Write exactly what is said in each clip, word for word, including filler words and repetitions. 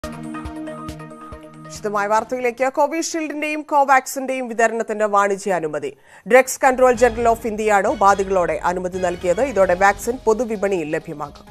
വിശദമായ വാർത്തയിലേക്ക് കോവിഷീൽഡിന്റെയും കോവാക്സിന്റെയും വിതരണത്തിന് വാണിജ്യ അനുമതി. ഡ്രഗ്സ് കൺട്രോൾ ജനറൽ ഓഫ് ഇന്ത്യയാണ് ഉപാധികളോടെ അനുമതി നൽകിയത്. ഇതോടെ വാക്സിൻ പൊതുവിപണിയിൽ ലഭ്യമാകും.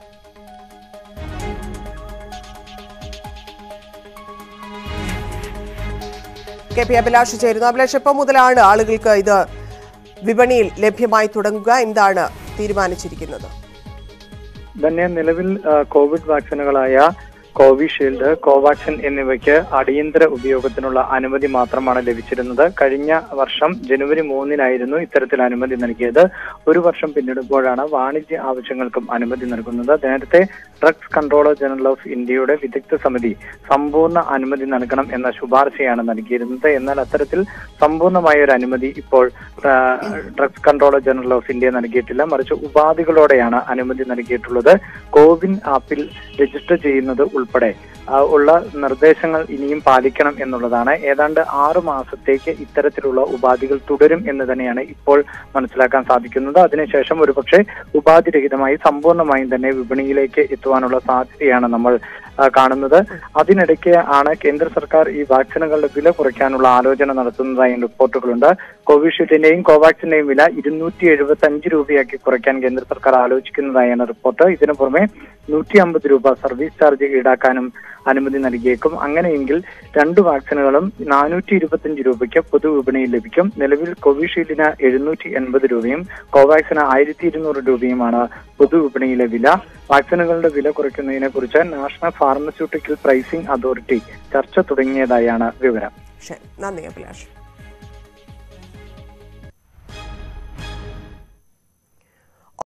കെ പി അഭിലാഷ് ചേരുന്നു. അഭിലാഷ്, എപ്പോൾ മുതലാണ് ആളുകൾക്ക് ഇത് വിപണിയിൽ ലഭ്യമായി തുടങ്ങുക? എന്താണ് തീരുമാനിച്ചിരിക്കുന്നത്? തന്നെ നിലവിൽ കോവിഡ് വാക്സിനുകളായ കോവിഷീൽഡ്, കോവാക്സിൻ എന്നിവയ്ക്ക് അടിയന്തര ഉപയോഗത്തിനുള്ള അനുമതി മാത്രമാണ് ലഭിച്ചിരുന്നത്. കഴിഞ്ഞ വർഷം ജനുവരി മൂന്നിനായിരുന്നു ഇത്തരത്തിൽ അനുമതി നൽകിയത്. ഒരു വർഷം പിന്നിടുമ്പോഴാണ് വാണിജ്യ ആവശ്യങ്ങൾക്കും അനുമതി നൽകുന്നത്. നേരത്തെ ഡ്രഗ്സ് കൺട്രോളർ ജനറൽ ഓഫ് ഇന്ത്യയുടെ വിദഗ്ധ സമിതി സമ്പൂർണ്ണ അനുമതി നൽകണം എന്ന ശുപാർശയാണ് നൽകിയിരുന്നത്. എന്നാൽ അത്തരത്തിൽ സമ്പൂർണ്ണമായ ഒരു അനുമതി ഇപ്പോൾ drugs controller general of India നൽകിയിട്ടില്ല. മറിച്ച് ഉപാധികളോടെയാണ് അനുമതി നൽകിയിട്ടുള്ളത്. കോവിൻ ആപ്പിൽ രജിസ്റ്റർ ചെയ്യുന്നത് ഉൾപ്പെടെ ഉള്ള നിർദ്ദേശങ്ങൾ ഇനിയും പാലിക്കണം എന്നുള്ളതാണ്. ഏതാണ്ട് ആറു മാസത്തേക്ക് ഇത്തരത്തിലുള്ള ഉപാധികൾ തുടരും എന്ന് തന്നെയാണ് ഇപ്പോൾ മനസ്സിലാക്കാൻ സാധിക്കുന്നത്. അതിനുശേഷം ഒരുപക്ഷെ ഉപാധിരഹിതമായി സമ്പൂർണ്ണമായും തന്നെ വിപണിയിലേക്ക് എത്തുവാനുള്ള സാധ്യതയാണ് നമ്മൾ കാണുന്നത്. അതിനിടയ്ക്ക് ആണ് കേന്ദ്ര സർക്കാർ ഈ വാക്സിനുകളുടെ വില കുറയ്ക്കാനുള്ള ആലോചന നടത്തുന്നതായി റിപ്പോർട്ടുകളുണ്ട്. കോവിഷീൽഡിന്റെയും കോവാക്സിന്റെയും വില ഇരുന്നൂറ്റി എഴുപത്തി അഞ്ച് രൂപയാക്കി കുറയ്ക്കാൻ കേന്ദ്ര സർക്കാർ ആലോചിക്കുന്നതായാണ് റിപ്പോർട്ട്. ഇതിനു പുറമെ നൂറ്റി അമ്പത് രൂപ സർവീസ് ചാർജ് ഈടാക്കാനും അനുമതി നൽകിയേക്കും. അങ്ങനെയെങ്കിൽ രണ്ട് വാക്സിനുകളും നാനൂറ്റി ഇരുപത്തിയഞ്ച് രൂപയ്ക്ക് പൊതുവിപണിയിൽ ലഭിക്കും. നിലവിൽ കോവിഷീൽഡിന് എഴുന്നൂറ്റി എൺപത് രൂപയും കോവാക്സിന് ആയിരത്തി ഇരുന്നൂറ് രൂപയുമാണ് പൊതുവിപണിയിലെ വില. വാക്സിനുകളുടെ വില കുറയ്ക്കുന്നതിനെ കുറിച്ച് നാഷണൽ ഫാർമസ്യൂട്ടിക്കൽ പ്രൈസിംഗ് അതോറിറ്റി ചർച്ച തുടങ്ങിയതായാണ് വിവരം. നന്ദി അഭിലാഷ്.